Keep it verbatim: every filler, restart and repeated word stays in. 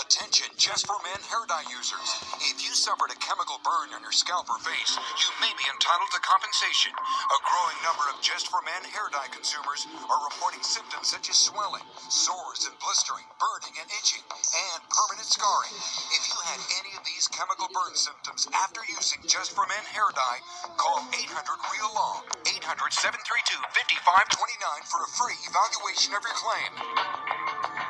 Attention Just for Men hair dye users. If you suffered a chemical burn on your scalp or face, you may be entitled to compensation. A growing number of Just for Men hair dye consumers are reporting symptoms such as swelling, sores and blistering, burning and itching, and permanent scarring. If you had any of these chemical burn symptoms after using Just for Men hair dye, call eight hundred real long, eight hundred, seven three two, five five two nine for a free evaluation of your claim.